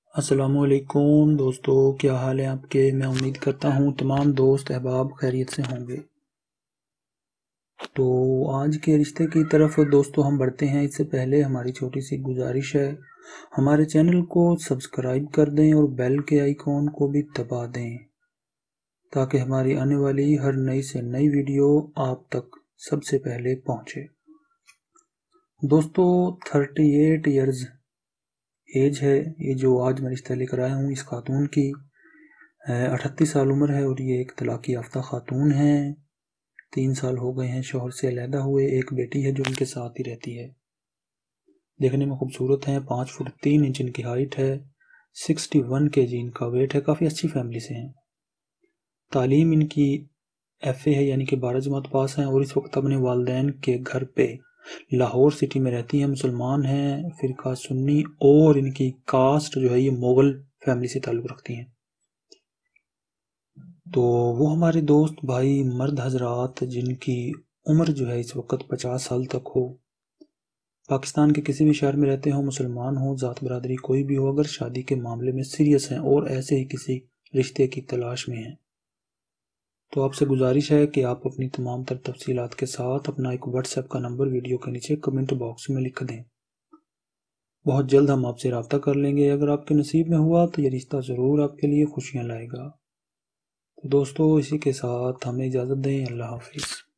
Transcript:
السلام علیکم دوستو، کیا حال ہے آپ کے؟ میں امید کرتا ہوں تمام دوست احباب خیریت سے ہوں گے۔ تو آج کے رشتے کی طرف دوستو ہم بڑھتے ہیں۔ اس سے پہلے ہماری چھوٹی سی گزارش ہے، ہمارے چینل کو سبسکرائب کر دیں اور بیل کے آئیکن کو بھی دبا دیں تاکہ ہماری آنے والی ہر نئی سے نئی ویڈیو آپ تک سب سے پہلے پہنچے۔ دوستو 38 ایئرز ایج ہے یہ جو آج میں رشتہ لے کر آیا ہوں۔ اس خاتون کی 38 سال عمر ہے اور یہ ایک طلاق یافتہ خاتون ہے۔ 3 سال ہو گئے ہیں شوہر سے علیحدہ ہوئے۔ ایک بیٹی ہے جو ان کے ساتھ ہی رہتی ہے۔ دیکھنے میں خوبصورت ہیں، 5 فٹ 3 انچ ان کی ہائٹ ہے، 61 kg ان کا ویٹ ہے۔ کافی اچھی فیملی سے ہیں۔ تعلیم ان کی FA ہے، یعنی کہ 12 جماعت پاس ہیں، اور اس وقت اپنے والدین کے گھر پہ لاہور سٹی میں رہتی ہیں۔ مسلمان ہیں، فرقہ سنی، اور ان کی کاسٹ جو ہے یہ مغل فیملی سے تعلق رکھتی ہیں۔ تو وہ ہمارے دوست بھائی مرد حضرات جن کی عمر جو ہے اس وقت 50 سال تک ہو، پاکستان کے کسی بھی شہر میں رہتے ہوں، مسلمان ہوں، ذات برادری کوئی بھی ہو، اگر شادی کے معاملے میں سیریس ہیں اور ایسے ہی کسی رشتے کی تلاش میں ہیں، تو آپ سے گزارش ہے کہ آپ اپنی تمام تر تفصیلات کے ساتھ اپنا ایک واٹس ایپ کا نمبر ویڈیو کے نیچے کمنٹ باکس میں لکھ دیں۔ بہت جلد ہم آپ سے رابطہ کر لیں گے۔ اگر آپ کے نصیب میں ہوا تو یہ رشتہ ضرور آپ کے لیے خوشیاں لائے گا۔ تو دوستو اسی کے ساتھ ہمیں اجازت دیں۔ اللہ حافظ۔